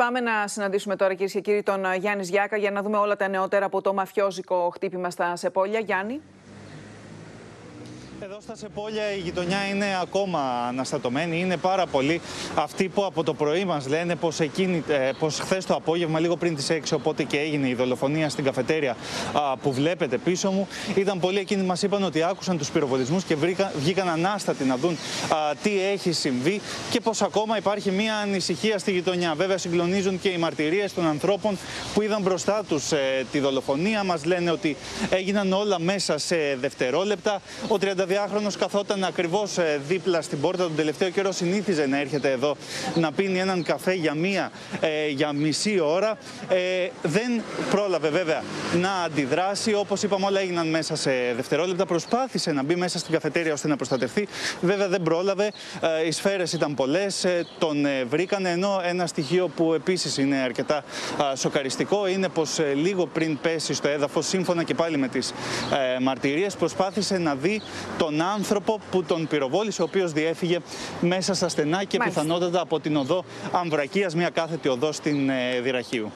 Πάμε να συναντήσουμε τώρα, κυρίες και κύριοι, τον Γιάννη Σγιάκα για να δούμε όλα τα νεότερα από το μαφιόζικο χτύπημα στα Σεπόλια. Γιάννη. Εδώ στα Σεπόλια η γειτονιά είναι ακόμα αναστατωμένη. Είναι πάρα πολλοί αυτοί που από το πρωί μας λένε πως χθες το απόγευμα, λίγο πριν τις 6, οπότε και έγινε η δολοφονία στην καφετέρια που βλέπετε πίσω μου, ήταν πολλοί εκείνοι που μας είπαν ότι άκουσαν τους πυροβολισμούς και βγήκαν ανάστατοι να δουν τι έχει συμβεί και πως ακόμα υπάρχει μια ανησυχία στη γειτονιά. Βέβαια, συγκλονίζουν και οι μαρτυρίες των ανθρώπων που είδαν μπροστά τους τη δολοφονία. Μας λένε ότι έγιναν όλα μέσα σε δευτερόλεπτα. Ο 32χρονος καθόταν ακριβώς δίπλα στην πόρτα. Τον τελευταίο καιρό συνήθιζε να έρχεται εδώ να πίνει έναν καφέ για μισή ώρα. Δεν πρόλαβε βέβαια να αντιδράσει. Όπως είπαμε, όλα έγιναν μέσα σε δευτερόλεπτα. Προσπάθησε να μπει μέσα στην καφετέρια ώστε να προστατευτεί. Βέβαια δεν πρόλαβε. Οι σφαίρες ήταν πολλές. Τον βρήκανε. Ενώ ένα στοιχείο που επίσης είναι αρκετά σοκαριστικό είναι πως λίγο πριν πέσει στο έδαφος, σύμφωνα και πάλι με τις μαρτυρίες, προσπάθησε να δει τον άνθρωπο που τον πυροβόλησε, ο οποίος διέφυγε μέσα στα στενά και πιθανότατα από την οδό Αμβρακίας, μια κάθετη οδό στην Δυραχείου.